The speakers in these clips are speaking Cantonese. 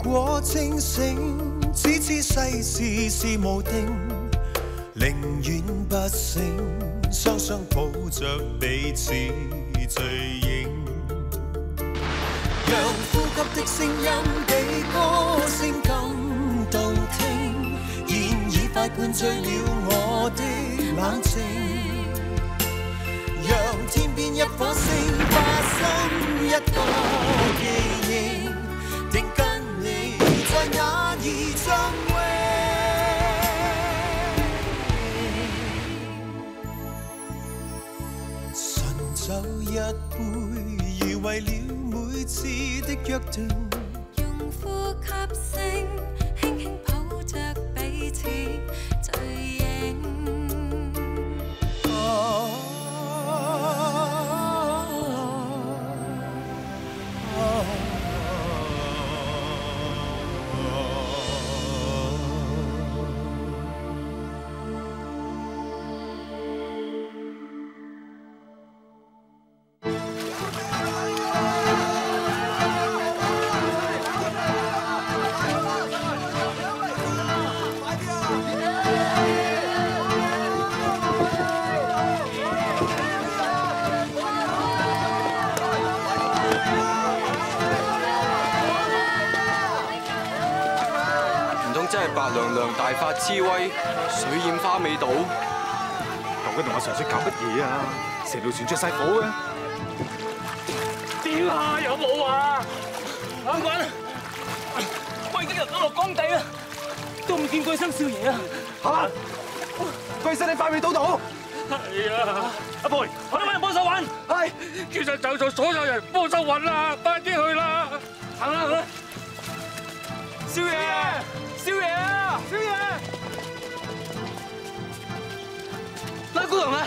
果清醒，只知世事是無定，寧願不醒，雙雙抱着彼此醉影。讓呼吸的聲音比歌聲更動聽，現已快灌醉了我的冷靜。讓天邊一顆星化身一個記憶，定跟你在那兒相偎。純酒一杯，如為了每次的約定。 用呼吸聲輕輕抱着彼此醉影。 真係白娘娘大發雌威，水染花未到。 究竟同阿常叔搞乜嘢啊？成條船着晒火嘅。點啊？有冇啊？阿滾！我已經入咗落江底啦，都唔見貴生少爺啊！嚇！貴生你快未到到？係啊！阿培，我哋揾人幫手揾。係，其實就做所有人幫手揾啦，快啲去啦！行啦行啦！少爺！少爺啊！少爺！拉姑娘啊！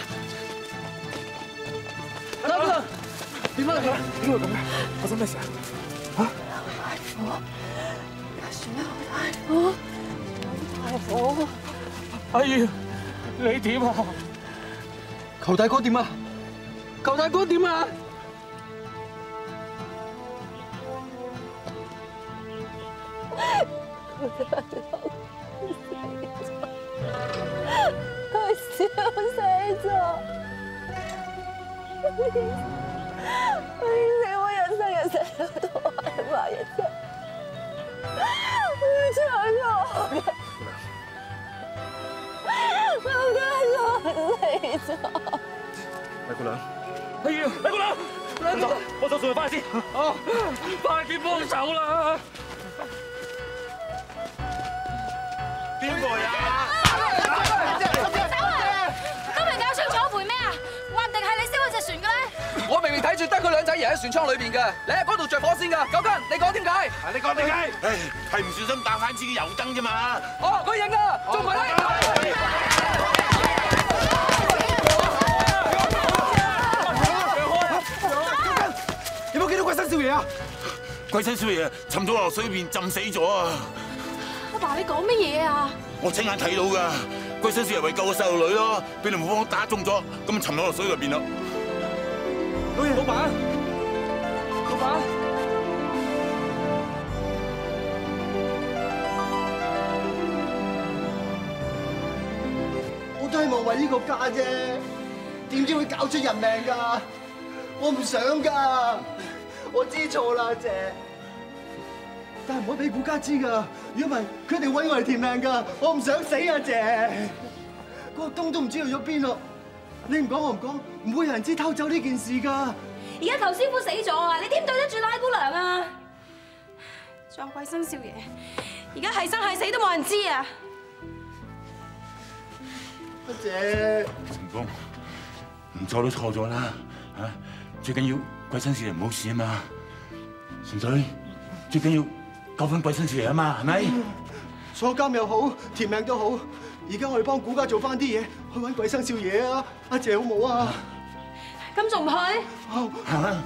拉姑娘，點解嚟嘅？點會咁嘅？發生咩事啊？嚇！大火！大火！阿姨，你點啊？求大哥點啊？求大哥點啊？ 佢燒死咗，我人生嘅成日都係埋一齊，佢搶我嘅，我嘅死咗。 大姑娘，哎呀，大姑娘，幫手送佢翻去先。哦，快啲幫手啦！邊個呀？ 都未搞清楚賠咩啊？話唔定係你燒嗰隻船嘅咧？ 我明明睇住得佢兩仔爺喺船艙裏邊嘅，你喺嗰度着火先㗎。九根，你講點解？ 你講點解？係唔小心打翻支油燈啫嘛。 哦，佢認啊，仲唔係咧？ 有冇見到貴生少爺啊？ 貴生少爺沉咗落水邊浸死咗啊！ 阿爸，你講乜嘢啊？ 我親眼睇到㗎，貴生少爺為救個細路女咯，俾龍虎幫打中咗，咁沉咗落水入邊啦。 老闆，老闆， 我都希望為呢個家啫，點知會搞出人命㗎？我唔想㗎，我知錯啦，姐。但係唔可以俾顧家知㗎，如果唔係，佢哋揾我嚟填命㗎。我唔想死啊，姐！嗰個東都唔知去咗邊咯。你唔講我唔講，唔會有人知偷走呢件事㗎。 而家頭師傅死咗啊！你點對得住拉姑娘啊？仲有貴生少爺，而家係生係死都冇人知啊！ 阿姐， 成功，唔錯都錯咗啦，嚇！最緊要貴生少爺唔好事啊嘛，純粹最緊要救翻貴生少爺啊嘛，係咪？ 坐監又好，填命都好，而家我哋幫顧家做翻啲嘢，去揾貴生少爺啊！阿姐好冇啊？ 咁仲唔去？ 好， 行啦！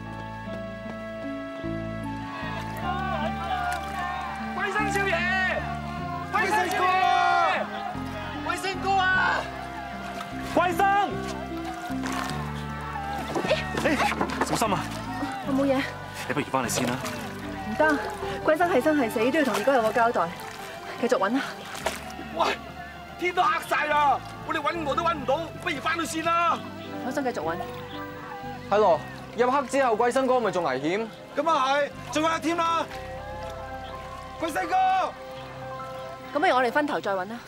貴生少爺，貴生哥，貴生哥啊！貴生，小心啊！ 我冇嘢。 你不如翻嚟先啦。 唔得，貴生係生係死都要同二哥有個交代。繼續揾啦。 喂，天都黑晒啦，我哋揾我都揾唔到，不如翻去先啦。 我想繼續揾。 係咯，入黑之後，貴生哥咪仲危險。 咁啊係，仲有一添啦，貴生哥。 咁不如我哋分頭再揾啦。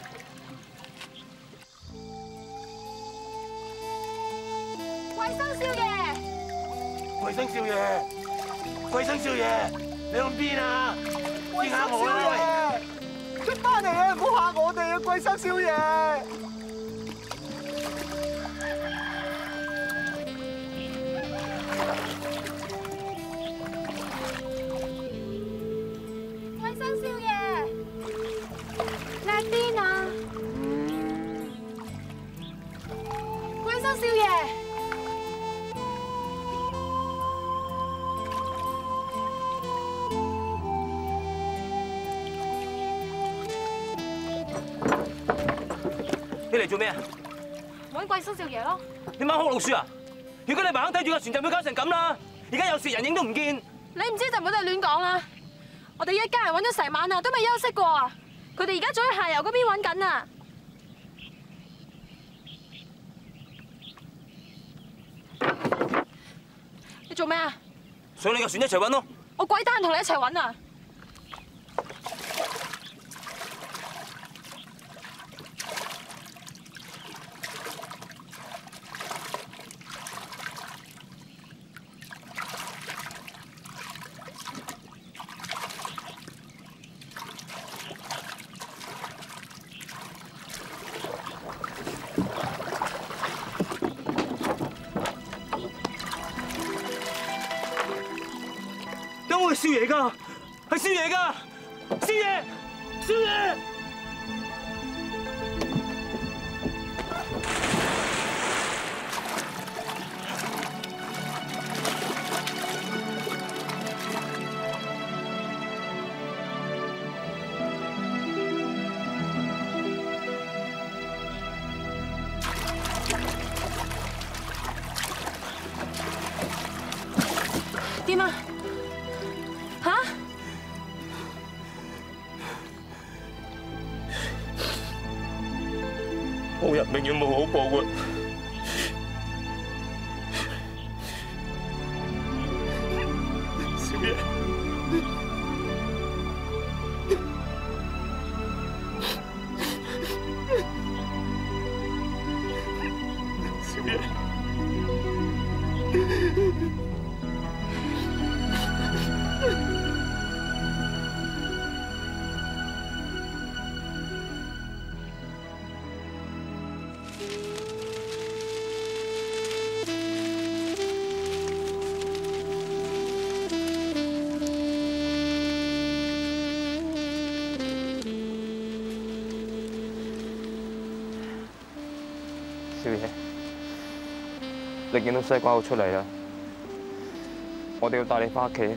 貴生少爺， 貴生少爺，貴生少爺，你喺邊啊？見下我啦！ 出翻嚟啊！唔好嚇我哋啊！貴生少爺。 貴生少爺，叻啲啊！貴生少爺。 你嚟做咩啊？ 揾貴生少爺咯。 你貓哭老鼠啊？如果你盲睇住個船就唔會搞成咁啦。而家有時人影都唔見。 你唔知就唔好再亂講啦。我哋一家人揾咗成晚啊，都未休息過啊。佢哋而家仲喺下游嗰邊揾緊啊。你做咩啊？ 上你個船一齊揾咯。 我鬼得閒同你一齊揾啊！ 係少爺㗎，係少爺㗎，少爺，少爺。 點啊？嚇！ 好人永遠冇好報㗎。少爺，少爺。少爺，你見到西瓜好出嚟啦，我哋要帶你返屋企。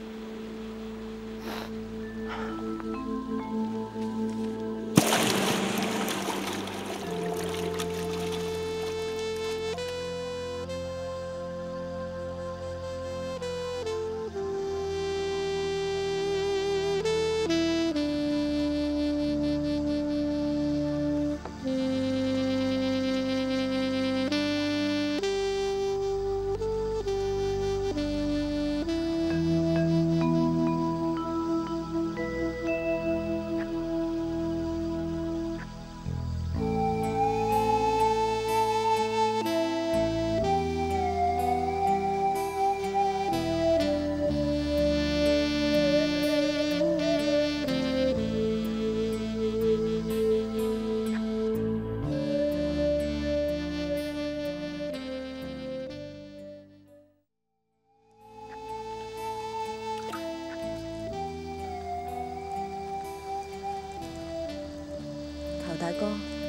大哥，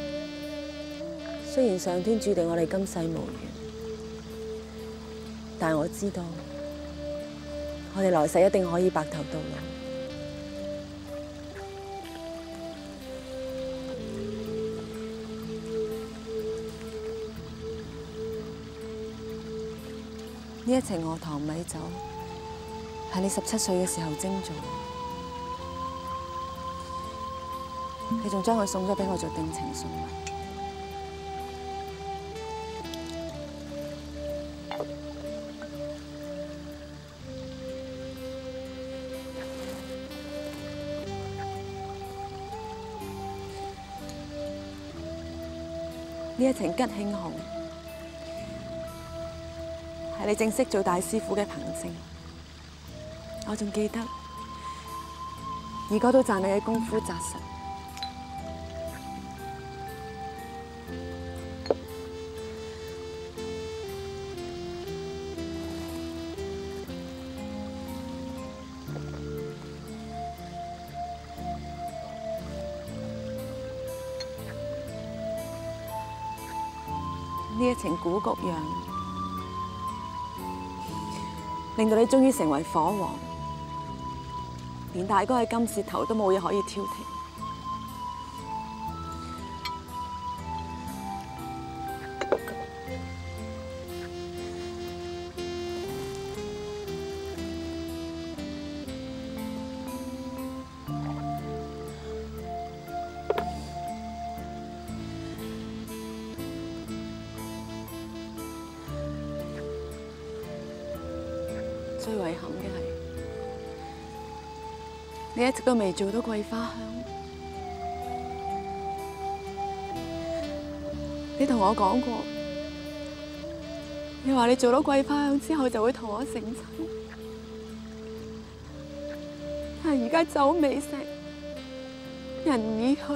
雖然上天注定我哋今世無緣，但我知道我哋來世一定可以白頭到老。呢一程臥塘米酒係你17歲嘅時候徵做，你仲將佢送咗俾我做定情信物。呢一程吉慶紅係你正式做大師傅嘅憑證，我仲記得二哥都讚你嘅功夫紮實。呢一程古菊釀，令到你終於成為火王，連大哥嘅金舌頭都冇嘢可以挑剔。最遺憾嘅係，你一直都未做到桂花香。你同我講過，你話你做到桂花香之後就會同我成親，但係而家酒未食，人已去。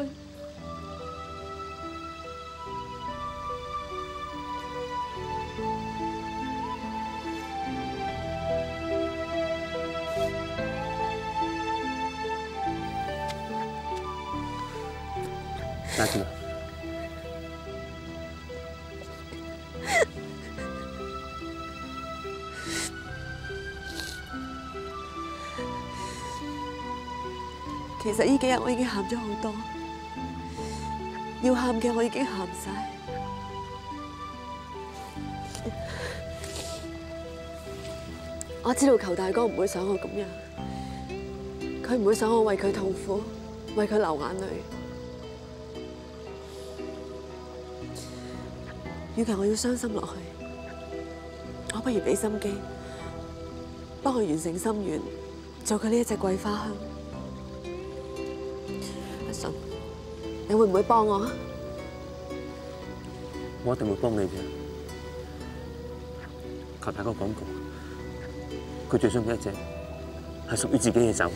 大姐， 其實呢幾日我已經喊咗好多，要喊嘅我已經喊晒。我知道裘大哥唔會想我咁樣，佢唔會想我為佢痛苦，為佢流眼淚。與其我要傷心落去，我不如俾心機，幫佢完成心願，做佢呢一隻桂花香。阿順，你會唔會幫我啊？ 我一定會幫你嘅。裘大哥講過，佢最想嘅一隻係屬於自己嘅酒。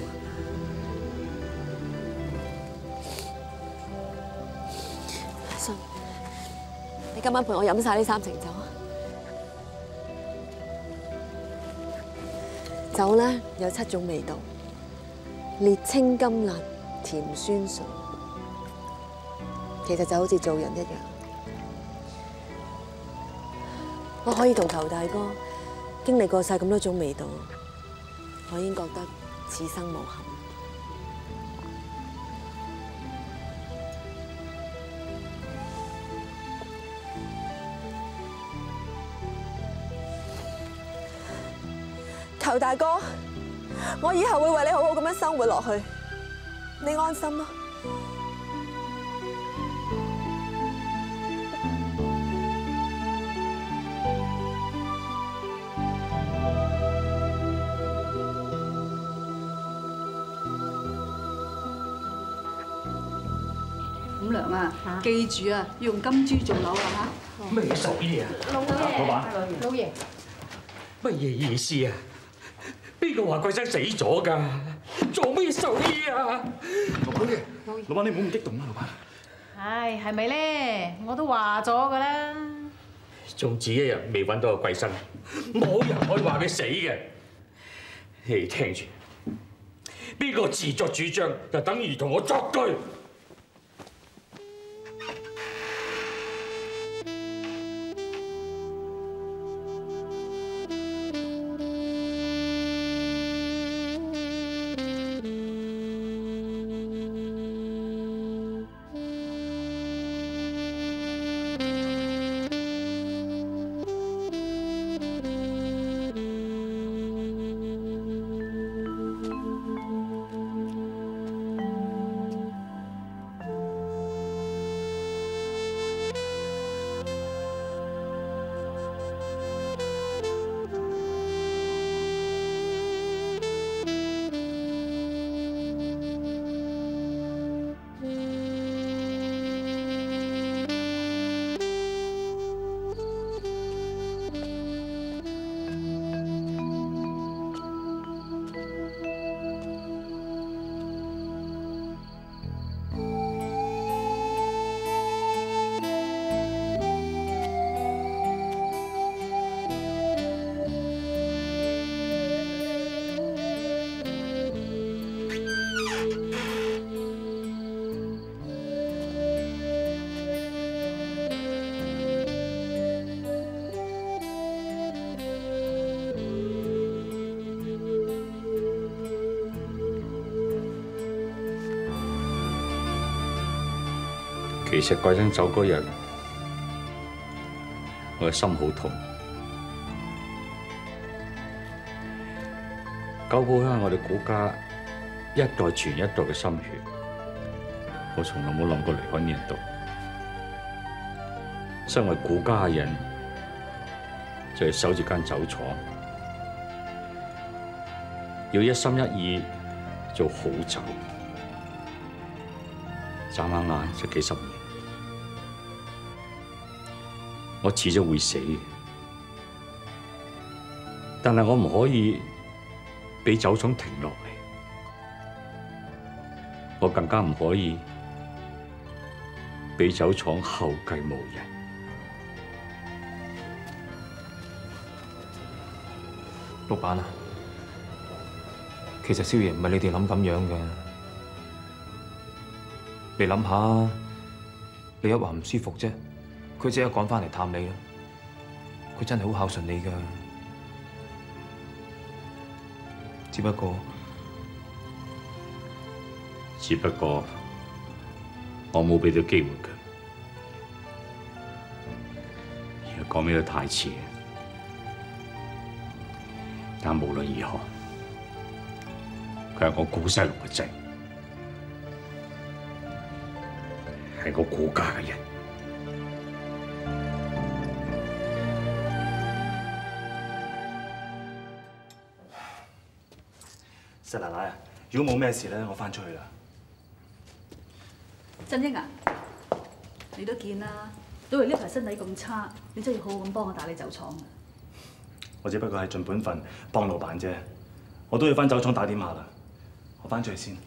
阿順，你今晚陪我飲晒呢3成酒啊！酒咧有7種味道，烈、清、甘、辣、甜、酸、醇。其實就好似做人一樣，我可以同裘大哥經歷過晒咁多種味道，我已經覺得此生無憾。裘大哥，我以後會為你好好咁樣生活落去，你安心啦。 五娘啊，記住啊，要用金珠做樓啊嚇！ 咩手藝啊？ 老闆， 爺， 乜嘢意思啊？邊個話貴生死咗㗎？做咩手藝啊？老闆，老闆你唔好咁激動啦，老闆。 唉，係咪咧？我都話咗㗎啦。 仲遲一日未揾到個貴生，冇人可以話佢死嘅。你聽住，邊個自作主張就等於同我作對。 其實貴生走嗰日，我嘅心好痛。九寶香係我哋古家一代傳一代嘅心血，我從來冇諗過離開呢度。身為古家嘅人，就係守住間酒廠，要一心一意做好酒。眨下眼就幾十年，我遲早會死嘅，但係我唔可以俾酒廠停落嚟，我更加唔可以俾酒廠後繼無人。 老闆啊，其實少爺唔係你哋諗咁樣嘅。你諗下，你一話唔舒服啫，佢即刻趕返嚟探你啦。佢真係好孝順你㗎，只不過我冇俾到機會佢，而家講咩都太遲。但無論如何，佢係我古西龍嘅仔。係個顧家嘅人， 細奶奶啊！如果冇咩事咧，我翻出去啦。 振英啊，你都見啦，老爺呢排身體咁差，你真係要好好咁幫我打理酒廠啊！ 我只不過係盡本分幫老闆啫，我都要翻酒廠打點下啦。我翻出去先。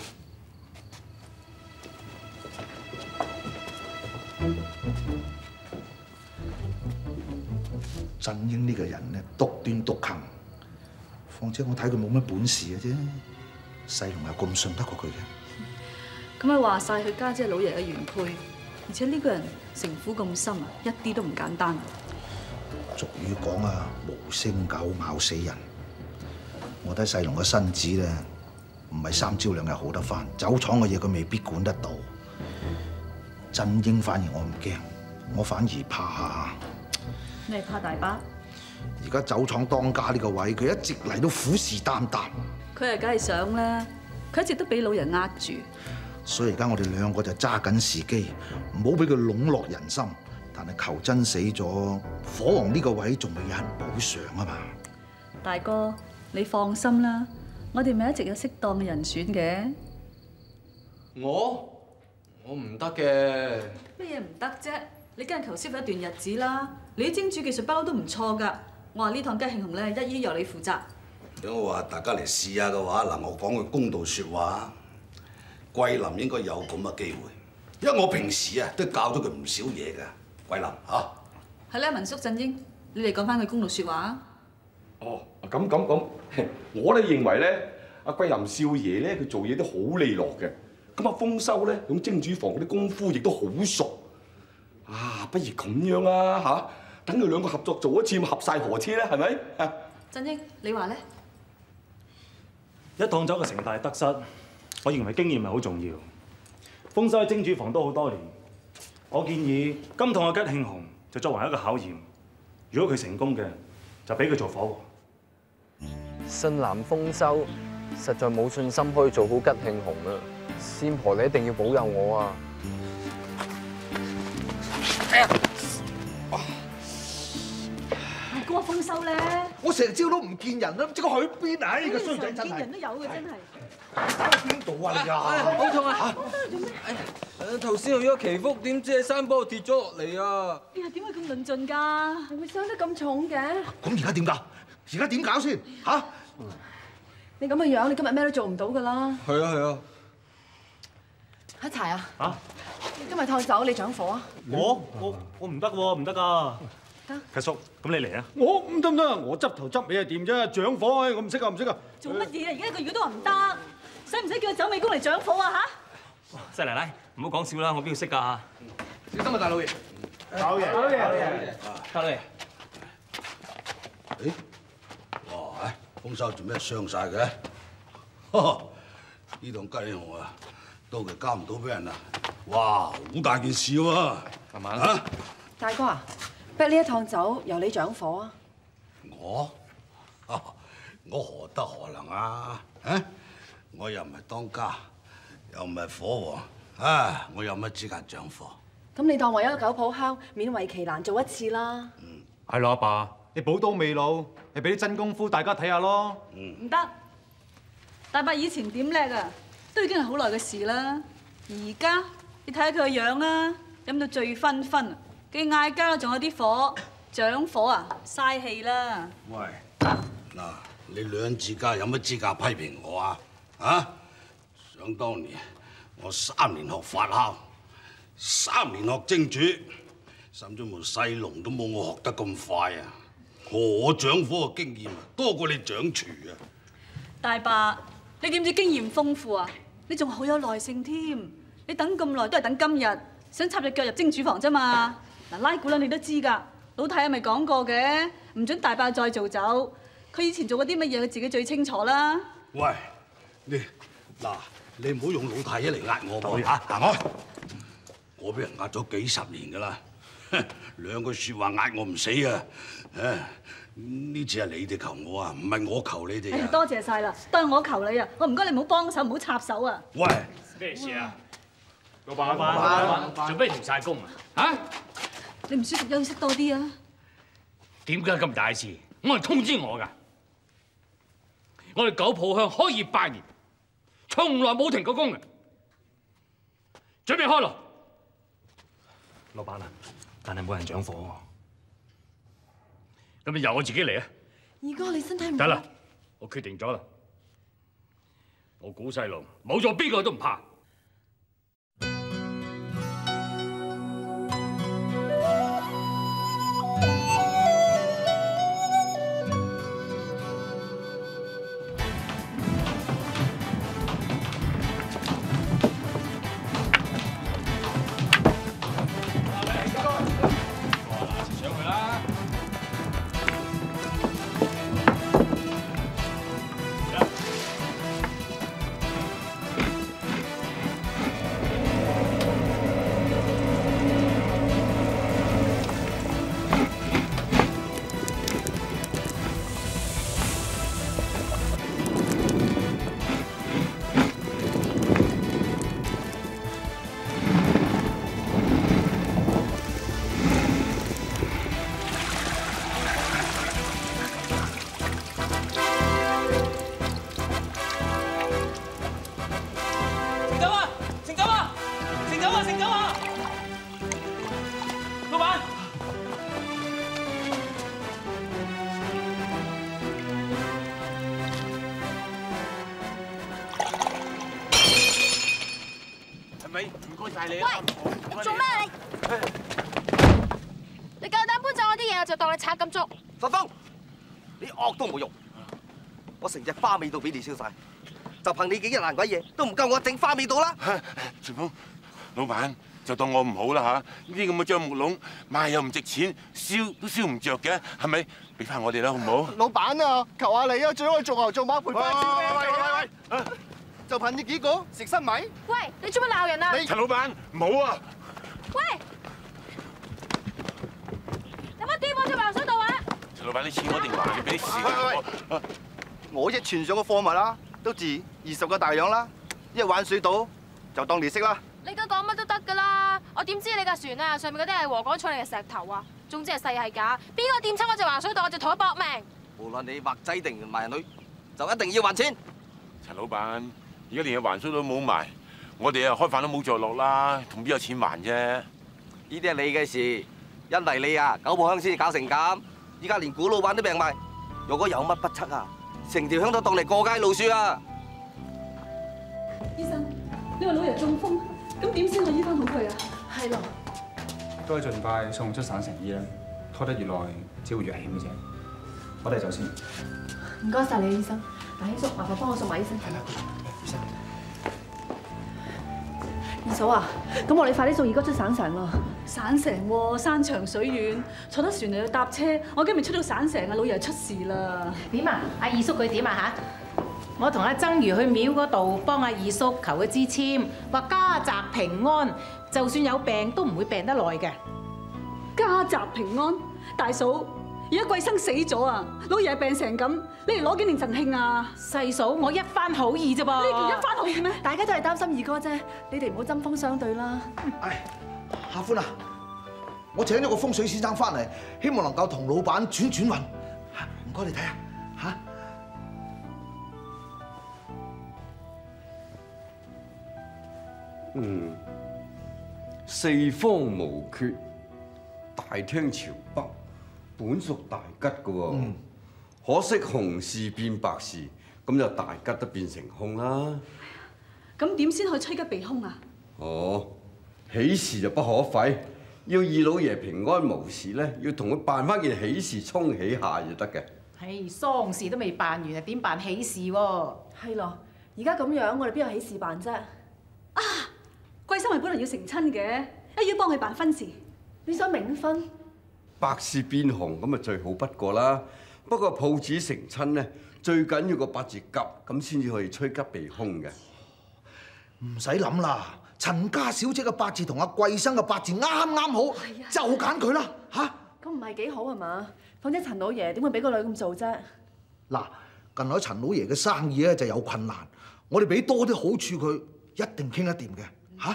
振英呢個人咧，獨斷獨行，況且我睇佢冇乜本事嘅啫。細龍又咁信得過佢嘅？ 咁咪話晒佢家姐係老爺嘅原配，而且呢個人城府咁深啊，一啲都唔簡單。 俗語講啊，無聲狗咬死人。我睇細龍嘅身子咧，唔係3朝2日好得翻，酒廠嘅嘢佢未必管得到。振英反而我唔驚，我反而怕。 你係怕大把？ 而家酒廠當家呢個位，佢一直嚟都虎視眈眈。佢係梗係想啦，佢一直都俾老人呃住。 所以而家我哋兩個就揸緊時機，唔好俾佢籠絡人心。但係求真死咗，火王呢個位仲未有人補償啊嘛。 大哥，你放心啦，我哋咪一直有適當嘅人選嘅。 我唔得嘅。 咩嘢唔得啫？你梗係求師傅一段日子啦。你啲蒸煮技術不嬲都唔錯㗎。我話呢趟雞慶紅咧，一於由你負責。 如果話大家嚟試下嘅話，嗱，我講句公道説話，桂林應該有咁嘅機會，因為我平時啊都教咗佢唔少嘢㗎。桂林嚇。 係咧，文叔振英，你哋講翻句公道説話啊。 哦，咁，我咧認為咧，阿桂林少爺咧，佢做嘢都好利落嘅。咁阿豐收咧，用蒸煮房嗰啲功夫亦都好熟。啊，不如咁樣啊嚇，等佢兩個合作做一次，合晒河車咧，係咪？ 振英，你話咧？ 一趟酒嘅成敗得失，我認為經驗係好重要。豐收喺蒸煮房都好多年，我建議今趟嘅吉慶紅就作為一個考驗。如果佢成功嘅，就俾佢做火王。 新南豐收實在冇信心可以做好吉慶紅啊！仙婆，你一定要保佑我啊！ 哎呀！ 大哥豐收咧， 我成朝都唔見人啦，唔知佢去邊啊！呢個衰仔真係。見人都有嘅真係。打去邊度啊你啊？ 好痛啊！做咩？頭先去咗祈福，點知喺山坡跌咗落嚟啊！ 哎呀，點會咁論盡㗎？係咪傷得咁重嘅？ 咁而家點搞？而家點搞先嚇？ 你咁嘅樣，你今日咩都做唔到㗎啦。 係啊。 一齊啊！ 嚇！ 今日趟酒你掌火啊！ 我唔得喎，唔得㗎。 得。 契叔，咁你嚟啊！ 我唔得，我執頭執尾係掂啫，掌火我唔識啊，唔識啊！ 做乜嘢啊？而家一個月都話唔得，使唔使叫個酒尾工嚟掌火啊嚇？ 細奶奶，唔好講笑啦，我邊度識㗎？ 小心啊，大老爺！ 老爺！ 大老爺！ 誒，哇！豐收做咩傷晒嘅？呢檔雞紅啊，到期交唔到俾人啊！ 哇，好大件事喎！係嘛？啊， 大哥啊，不如呢一趟酒由你掌火啊！ 我何德何能啊？啊，我又唔係當家，又唔係火王，啊，我有乜資格掌火？ 咁你當為咗九鋪敲，勉為其難做一次啦。 係咯，阿爸，你寶刀未老，你俾啲真功夫大家睇下咯。 唔得，大伯以前點叻啊，都已經係好耐嘅事啦。而家你睇下佢個樣啊，飲到醉醺醺，佢嗌交仲有啲火，掌火啊，嘥氣啦。 喂，嗱，你兩字家有乜資格批評我啊？啊！想當年我3年學發酵，3年學蒸煮，甚至乎細龍都冇我學得咁快啊！我掌火嘅經驗啊，多過你掌廚啊！ 大伯，你點知經驗豐富啊？你仲好有耐性添，你等咁耐都係等今日，想插隻腳入蒸煮房啫嘛！嗱，拉古倫你都知㗎，老太係咪講過嘅？唔準大伯再做酒，佢以前做過啲乜嘢，佢自己最清楚啦。 喂，你唔好用老太爺嚟呃我喎嚇，行開！我俾人呃咗幾10年㗎啦，2句説話呃我唔死啊！呢次係你哋求我啊，唔係我求你哋啊！ 多謝晒啦，當我求你啊，我唔該你唔好幫手，唔好插手啊！ 喂， 咩事啊？老闆，做咩停晒工啊？嚇！ 你唔舒服休息多啲啊！ 點解咁大事？我係通知我㗎。我哋九鋪鄉開業8年，從來冇停過工嘅。準備開咯！ 老闆啊，但係冇人掌火喎。 咁咪由我自己嚟啊！ 二哥，你身體唔得啦，我決定咗啦。我古細路冇咗邊個都唔怕。 喂，做咩你夠膽搬走我啲嘢，我就當你賊咁捉。 順豐，你惡都冇用，我成隻花味道俾你燒晒，就憑你幾日爛鬼嘢，都唔夠我整花味道啦。 順豐，老闆就當我唔好啦嚇，呢啲咁嘅樟木籠賣又唔值錢，燒都燒唔着嘅，係咪？俾翻我哋啦，好唔好？ 老闆啊，求下你啊，最好做牛做馬賠翻錢俾就憑呢幾個食新米？ 喂，你做乜鬧人啊？ 陳老闆，唔好啊！ 喂，有乜點我隻橫水道啊？ 陳老闆，啲錢我一定還，你俾啲時間我。 我一存上嘅貨物啦，都值20個大洋啦，一玩水島就當利息啦。 你而家講乜都得㗎啦，我點知你架船啊上面嗰啲係禾稈草定係石頭啊？總之係細係假，邊個掂親我隻橫水道，我就同佢搏命。 無論你畫仔定賣人女，就一定要還錢。 陳老闆。而家連個還水都冇埋，我哋啊開飯都冇着落啦，同邊有錢還啫？ 呢啲係你嘅事，因為你啊九鋪鄉先搞成咁，依家連古老闆都病埋。如果有乜不測啊，成條鄉都當你過街老鼠啊！ 醫生，你話老爺中風，咁點先可以醫翻好佢啊？係咯。 都係盡快送出省城醫啦，拖得越耐只會越危險嘅啫。我哋走先。 唔該晒你，醫生。大兄叔，麻煩幫我送埋醫生。係啦，醫生。二嫂啊，咁我哋快啲送二哥出省城啦！ 省城喎，山長水遠，坐得船又要搭車，我今日出到省城啊，老爺出事啦！ 點啊？阿二叔佢點啊嚇？ 我同阿曾如去廟嗰度幫阿二叔求佢支簽，話家宅平安，就算有病都唔會病得耐嘅。 家宅平安，大嫂，而家貴生死咗啊，老爺病成咁，你哋攞幾年神慶啊？ 細嫂，我一番好意啫噃。 呢件一番好意咩？ 大家都係擔心二哥啫，你哋唔好針鋒相對啦。 唉，夏歡啊，我請咗個風水先生翻嚟，希望能夠同老闆轉轉運。唔該，你睇下嚇。 四方無缺，大廳朝北，本屬大吉嘅喎。可惜紅事變白事，咁就大吉都變成空啦。 咁點先可以趨吉避凶啊？ 哦，喜事就不可廢，要二老爺平安無事咧，要同佢辦翻件喜事沖喜下就得嘅。 唉，喪事都未辦完啊，點辦喜事喎？ 係咯，而家咁樣，我哋邊有喜事辦啫？ 啊，貴生係本來要成親嘅，一於幫佢辦婚事。 你想冥婚？ 白事變紅咁啊最好不過啦。不過抱子成親咧，最緊要個八字夾，咁先至可以趨吉避凶嘅。 唔使諗啦，陳家小姐嘅八字同阿貴生嘅八字啱啱好，就揀佢啦嚇。 咁唔係幾好係嘛？況且陳老爺點會俾個女咁做啫？ 嗱，近來陳老爺嘅生意咧就有困難，我哋俾多啲好處佢，一定傾得掂嘅嚇。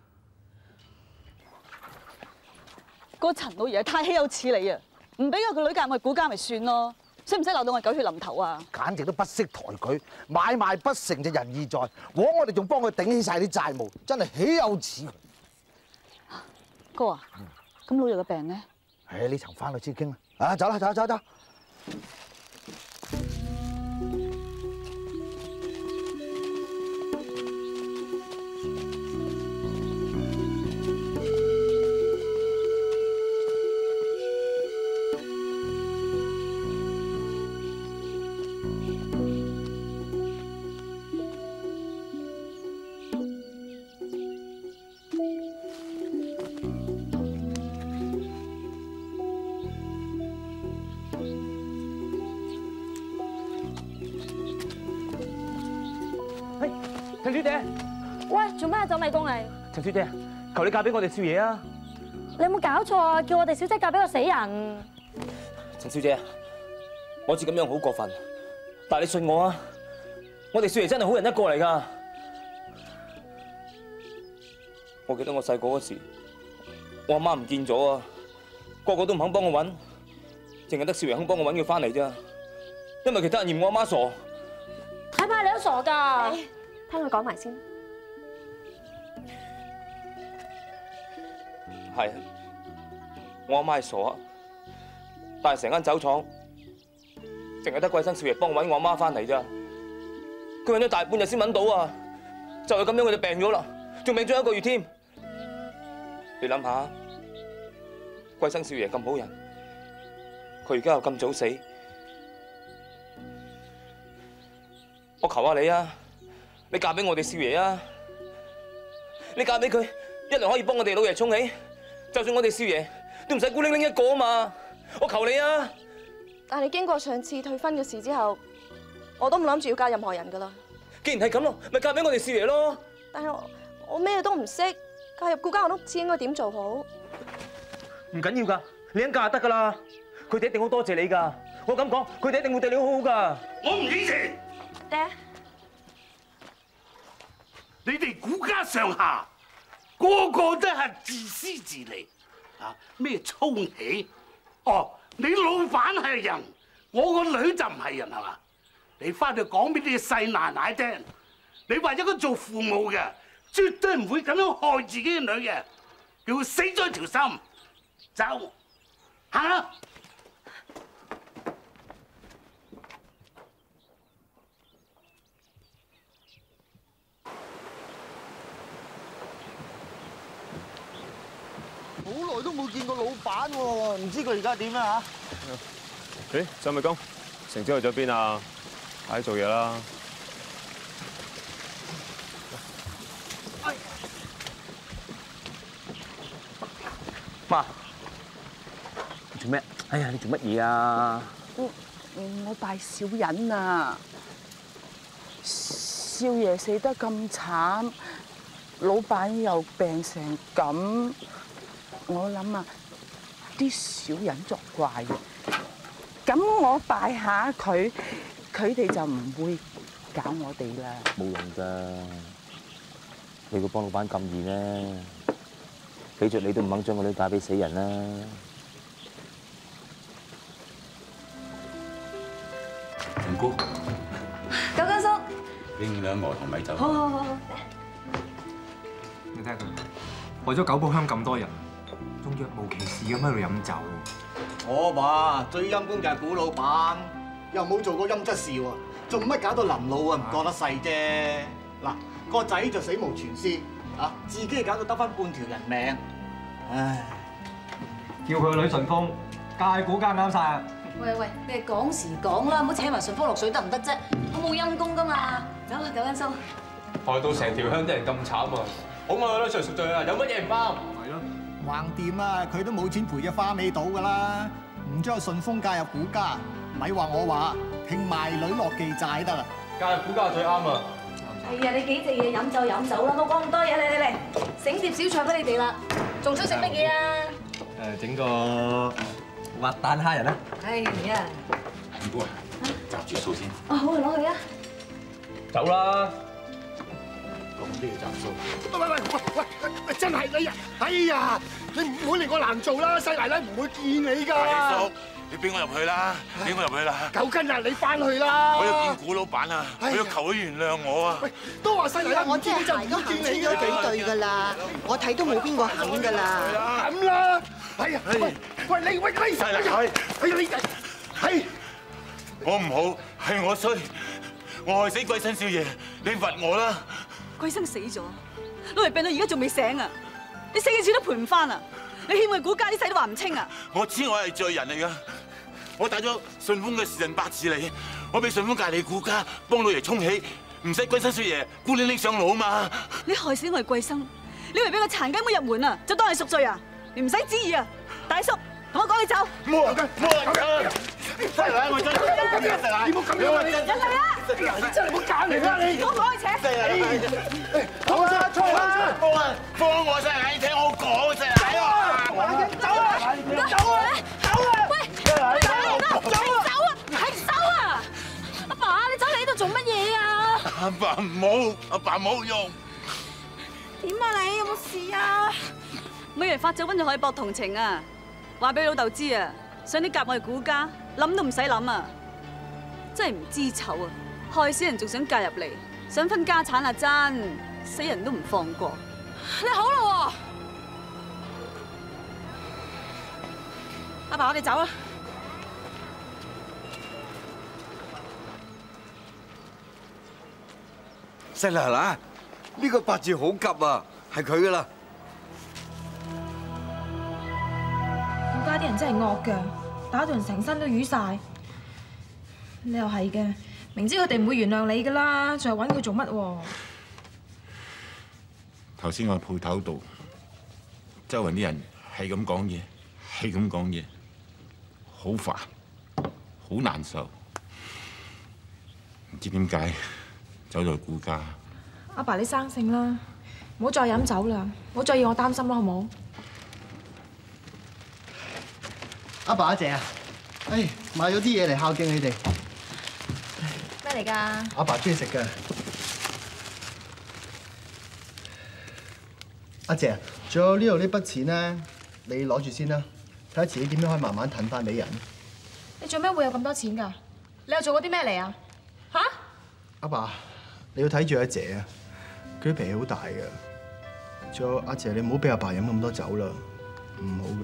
個陳老爺太稀有似你啊！唔俾個女嫁我估家咪算咯，使唔使鬧到我狗血淋頭啊？ 簡直都不識抬舉，買賣不成就仁義在，我哋仲幫佢頂起晒啲債務，真係豈有此理！ 哥啊，咁老爺嘅病咧？ 唉，呢層翻去先傾啦。啊，走啦，走走走。 陳小姐， 喂，做咩走迷宮嚟？ 陳小姐，求你嫁俾我哋少爺啊！ 你有冇搞錯啊？叫我哋小姐嫁俾個死人？ 陳小姐，我知咁樣好過分，但係你信我啊！我哋少爺真係好人一個嚟㗎。我記得我細個嗰時，我阿媽唔見咗啊，個個都唔肯幫我揾，淨係得少爺肯幫我揾佢翻嚟啫。因為其他人嫌我阿媽傻。 睇怕你都傻㗎！聽佢講埋先。 係，我阿媽係傻，但係成間酒廠淨係得貴生少爺幫我揾我阿媽翻嚟咋。佢揾咗大半日先揾到啊！就係咁樣，佢就病咗啦，仲病咗1個月添。你諗下，貴生少爺咁好人，佢而家又咁早死，我求下你啊！你嫁俾我哋少爺啊！你嫁俾佢，一來可以幫我哋老爺沖喜，就算我哋少爺都唔使孤零零一個啊嘛！我求你啊！ 但係經過上次退婚嘅事之後，我都唔諗住要嫁任何人噶啦。 既然係咁咯，咪嫁俾我哋少爺咯！ 但係我咩都唔識，嫁入顧家我都唔知應該點做好。 唔緊要噶，你肯嫁就得噶啦！佢哋一定好多謝你噶，我咁講，佢哋一定會對你好好噶。 我唔應承。 爹。 你哋顧家上下個個都係自私自利，啊咩沖喜？哦，你老闆係人，我個女就唔係人係嘛？你翻去講俾你細奶奶聽，你話一個做父母嘅絕對唔會咁樣害自己嘅女嘅，叫佢死咗條心。走，行啦！ 好耐都冇見過老闆喎，唔知佢而家點啊嚇？誒，周美公，成姐去咗邊啊？快啲做嘢啦！ 媽，你做咩？哎呀，你做乜嘢啊？ 我帶小人啊！ 少爺死得咁慘，老闆又病成咁，我諗啊，啲小人作怪嘅。咁我拜下佢，佢哋就唔會搞我哋啦。 冇用㗎，你會幫老闆咁易咩？俾着你都唔肯將個女嫁俾死人啦！ 五姑， 九根叔， 拎兩鵝同米酒。 好。 你睇下佢，為咗九寶鄉咁多人，仲若無其事咁喺度飲酒。 我話最陰公就係古老闆，又冇做過陰質事喎，做乜搞到臨老啊？唔覺得細啫。嗱，個仔就死無全屍，啊，自己搞到得翻半條人命，唉！ 叫佢個女順風，戒股啱啱晒啊！ 喂，你係講時講啦，唔好請埋順風落水得唔得啫？我冇陰功噶嘛。走啦，九根叔。 害到成條鄉啲人咁慘啊！好愛啦，徐淑罪啊，有乜嘢唔啱？ 係咯，橫掂啊，佢都冇錢賠只花尾島噶啦，唔將順風介入股家，咪話我話，聽賣女落記債得啦。 介入股家最啱啊！ 係啊，你幾隻嘢飲酒啦，冇講咁多嘢，嚟，整碟小菜俾你哋啦。仲想食乜嘢啊？ 整個滑蛋蝦仁啦。 哎呀！ 五姑啊，集住數先。 哦，好啊，攞去啊！ 走啦！ 咁都要集數？喂，真係你啊！哎呀，你唔好嚟我難做啦，細奶奶唔會見你㗎。 大叔，你俾我入去啦，俾我入去啦。 九根啊，你翻去啦！ 我要見古老闆啊，我要求佢原諒我啊。喂， 都話細奶奶， 我真係行都行清咗幾對㗎啦，我睇都冇邊個肯㗎啦。 咁啦，哎呀，喂，你細奶奶，哎呀你係我唔好，係我衰，我害死貴新少爺，你罰我啦。 貴生死咗，老爺病到而家仲未醒啊！你死嘅錢都賠唔翻啊！你欠佢股家啲世都話唔清啊！ 我知我係罪人嚟噶，我帶咗順豐嘅時辰八字嚟，我俾順豐界你股家幫老爺沖起，唔使貴新少爺孤零零上路啊嘛！ 你害死我係貴生，你以為俾個殘雞妹入門啊，就當係贖罪啊？你唔使旨意啊！大叔，同我講你走。 冇人細奶，我真係你唔好咁樣啊！你入嚟啊！ 真係唔好搞嚟啦你！ 我講你扯。 好啦，出啦！ 放我細奶聽我講細奶啊！ 走啊！走啊！走啊！ 喂，走啊！係走啊！阿爸，你走嚟呢度做乜嘢啊？ 阿爸唔好，阿爸冇用。 點啊你？有冇事啊？ 每日發酒瘟就可以博同情啊！話俾老豆知啊！想你夾我哋股家，諗都唔使諗啊！真係唔知醜啊！害死人仲想嫁入嚟，想分家產啊！真死人都唔放過。 你好啦，阿爸，我哋走啦。 細奶奶，呢個八字好急啊，係佢噶啦。 股家啲人真係惡㗎，打到人成身都瘀晒。你又係嘅，明知佢哋唔會原諒你㗎啦，仲係揾佢做乜喎？ 頭先我喺鋪頭度，周圍啲人係咁講嘢，係咁講嘢，好煩，好難受，唔知點解走咗去顧家。 阿爸，你生性啦，唔好再飲酒啦，唔好再要我擔心啦，好冇？ 阿爸阿姐啊，哎，買咗啲嘢嚟孝敬你哋。 咩嚟㗎？ 阿爸中意食㗎。阿姐，仲有呢度呢筆錢咧，你攞住先啦，睇下自己點樣可以慢慢褪翻俾人。 你做咩會有咁多錢㗎？你又做過啲咩嚟啊？嚇！ 阿爸，你要睇住阿姐啊，佢脾氣好大㗎。仲有阿姐，你唔好俾阿爸飲咁多酒啦，唔好嘅。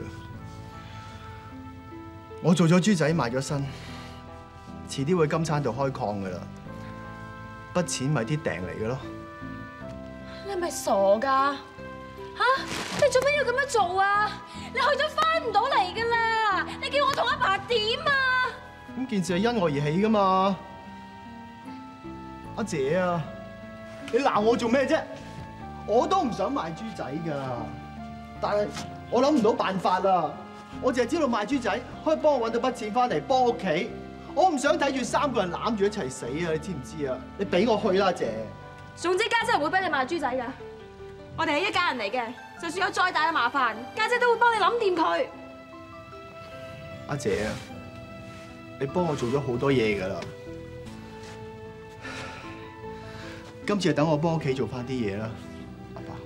我做咗豬仔賣咗身，遲啲會金山度開礦㗎啦，筆錢咪啲訂嚟嘅咯。 你係咪傻㗎？嚇！你做咩要咁樣做啊？你去咗翻唔到嚟㗎啦！你叫我同阿爸點啊？ 咁件事係因我而起㗎嘛，阿姐啊，你鬧我做咩啫？我都唔想賣豬仔㗎，但係我諗唔到辦法啦。我淨係知道賣豬仔可以幫我揾到筆錢翻嚟幫屋企，我唔想睇住3個人攬住一齊死啊！你知唔知啊？你俾我去啦，姐。 總之家姐唔會俾你賣豬仔㗎。我哋係一家人嚟嘅，就算有再大嘅麻煩，家姐都會幫你諗掂佢。 阿姐啊，你幫我做咗好多嘢㗎啦，今次就等我幫屋企做翻啲嘢啦，阿爸。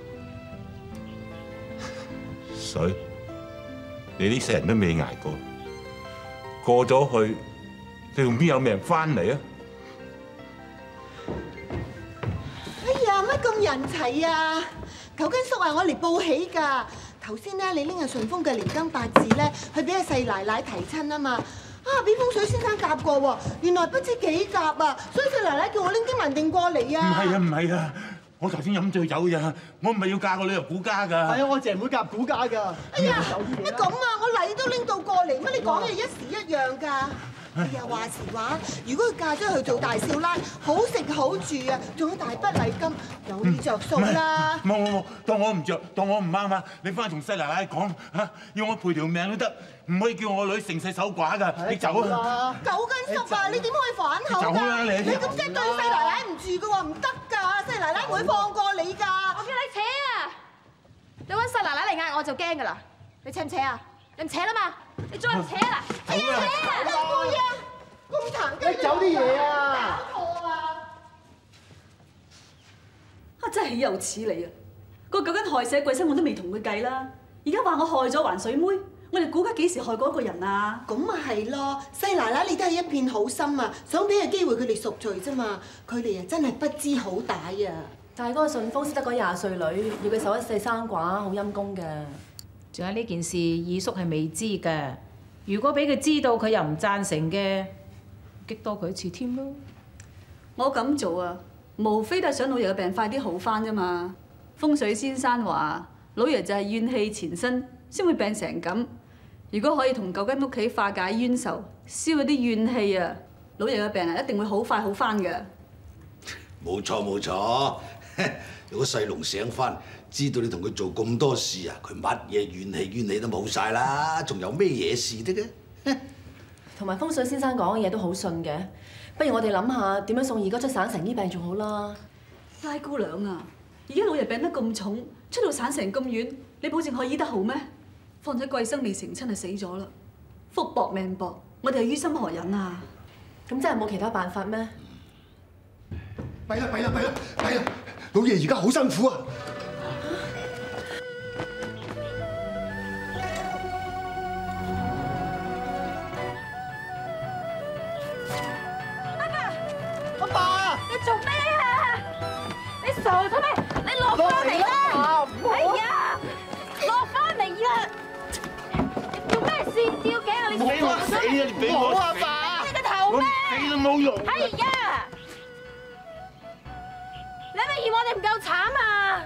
水，你呢世人都未捱過，過咗去，你仲邊有命翻嚟啊？ 哎呀，乜咁人齊啊？求根叔話我嚟報喜㗎。頭先咧，你拎阿順豐嘅年金八字咧，去俾阿細奶奶提親啊嘛。啊，俾風水先生夾過喎，原來不知幾夾啊！所以細奶奶叫我拎啲文定過嚟啊。 唔係啊，我頭先飲醉酒咋，我唔係要嫁個女入古家㗎。 係啊，我淨係唔會夾古家㗎。 哎呀，乜咁啊？我禮都拎到過嚟，乜你講嘢一時一樣㗎？哎呀，話時話，如果佢嫁咗去做大少奶，好食好住啊，仲有大筆禮金，有呢着數啦。 冇，當我唔着，當我唔啱啊！你翻去同細奶奶講嚇，要我賠條命都得，唔可以叫我女成世守寡㗎。你走啊！ 九根叔啊，你點可以反口㗎？ 走啦你！ 你咁即係對細奶奶唔住㗎喎，唔得㗎，細奶奶唔會放過你㗎。 我叫你扯啊！你揾細奶奶嚟嗌我就驚㗎啦！你扯唔扯啊？你唔扯啦嘛？你再唔扯啦！扯啊！ 有冇嘢啊？咁殘雞！ 你走啲嘢啊！ 搞錯啊！ 真係豈有此理啊！個九根害死貴生我都未同佢計啦，而家話我害咗環水妹，我哋估家幾時害過一個人啊？ 咁咪係咯，細奶奶你都係一片好心啊，想俾個機會佢哋贖罪啫嘛。佢哋啊真係不知好歹啊！ 但係嗰個順豐先得嗰20歲女，要佢守一世生寡，好陰公嘅。 仲有呢件事，二叔係未知㗎。如果俾佢知道，佢又唔贊成嘅，激多佢一次添咯。 我咁做啊，無非都係想老爺嘅病快啲好翻啫嘛。風水先生話，老爺就係怨氣纏身，先會病成咁。如果可以同九根屋企化解冤仇，消咗啲怨氣啊，老爺嘅病啊一定會好快好翻嘅。 冇錯冇錯，如果細龍醒翻，知道你同佢做咁多事啊，佢乜嘢怨氣都冇晒啦，仲有咩嘢事得嘅？ 同埋風水先生講嘅嘢都好信嘅，不如我哋諗下點樣送二哥出省城醫病仲好啦。 拉姑娘啊，而家老爺病得咁重，出到省城咁遠，你保證可以醫得好咩？況且貴生未成親就死咗啦，福薄命薄，我哋係於心何忍啊？ 咁真係冇其他辦法咩？ 弊啦！老爺而家好辛苦啊！ 阿爸，你做咩啊？你傻咗咩？你落翻嚟啦！哎呀，落翻嚟啦！你做咩線吊頸啊？你俾我死啊！你俾我阿爸，你個頭咩？ 死都冇用。 哎呀！你係咪嫌我哋唔夠慘啊？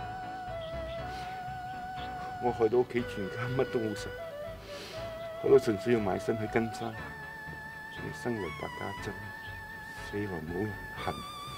我害到屋企全家乜都冇晒，我都純粹要埋身去跟山，仲係生來百家爭，死來冇人恨。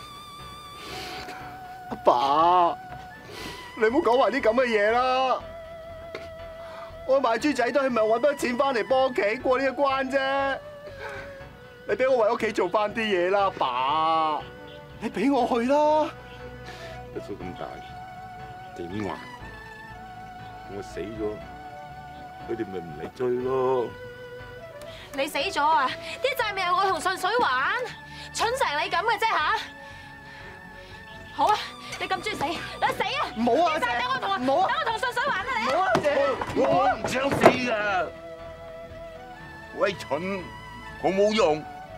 阿爸，你唔好講埋啲咁嘅嘢啦！我賣豬仔都係咪揾筆錢翻嚟幫屋企過呢一關啫？你俾我為屋企做翻啲嘢啦，阿爸！你俾我去啦！ 筆數咁大，點還？我死咗，佢哋咪唔嚟追咯。 你死咗啊！啲債咪係我同順水還，蠢成你咁嘅啫吓！好啊，你咁中意死，你死啊！ 唔好啊， 啲債等我同順水還啊你！ 唔好啊，姐！ 我唔想死啊！我係蠢，我冇用。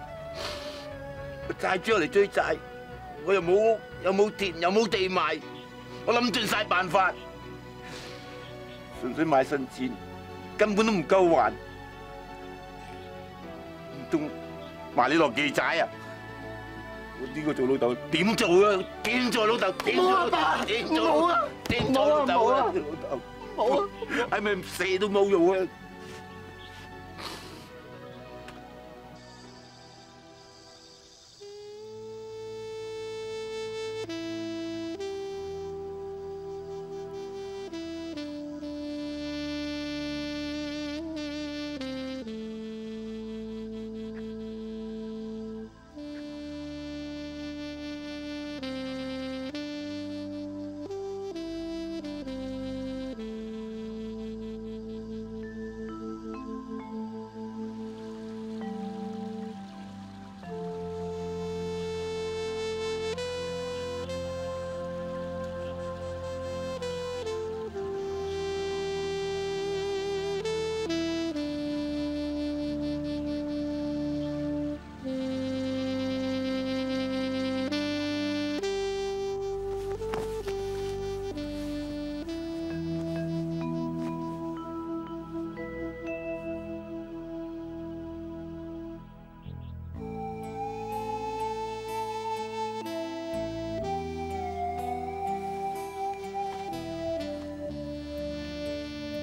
債主嚟追債，我又冇屋，又冇田，又冇地賣，我諗盡晒辦法。純粹買新錢，根本都唔夠還，唔通賣你落記仔啊！我呢個做老豆點做啊？點做老豆？點做老豆？點做啊？點做老豆啊？老豆，冇啊！係咪死都冇用啊？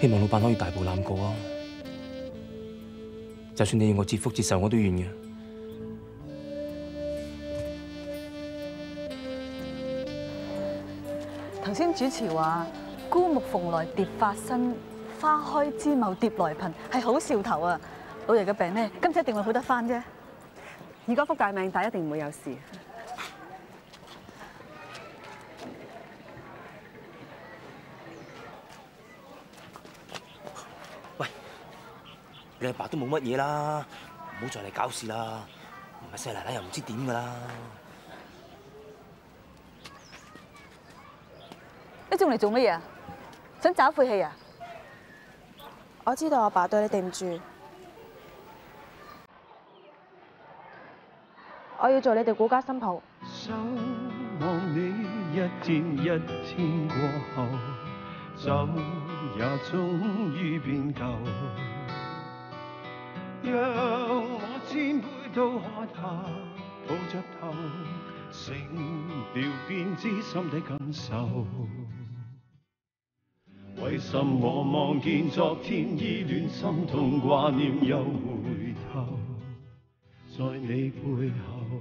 希望老闆可以大步攬過啊！就算你要我折福接受，我都願嘅。 頭先主持話孤木逢來蝶發新，花開枝茂蝶來頻，係好兆頭啊！老爺嘅病呢，今次一定會好得翻啫。 二哥福大命大，一定唔會有事。 喂，你阿爸都冇乜嘢啦，唔好再嚟搞事啦，唔係細奶奶又唔知點噶啦。 你仲嚟做乜嘢啊？想找晦氣啊？ 我知道阿爸對你哋唔住，我要做你哋顧家新抱。 守望你一天一天過後，酒也終於變舊。讓我千杯都喝下，抱着頭，成了便知心的感受。為什麼望見昨天依戀心痛掛念又回頭，在你背後，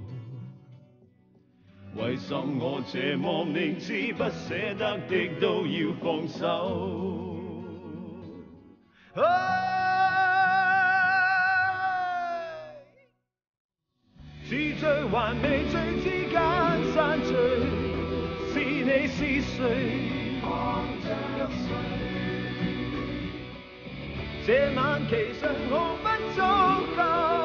為什麼這麼明知不捨得的都要放手？是醉還未醉之間散聚，是你是誰？這晚其實毫不足夠。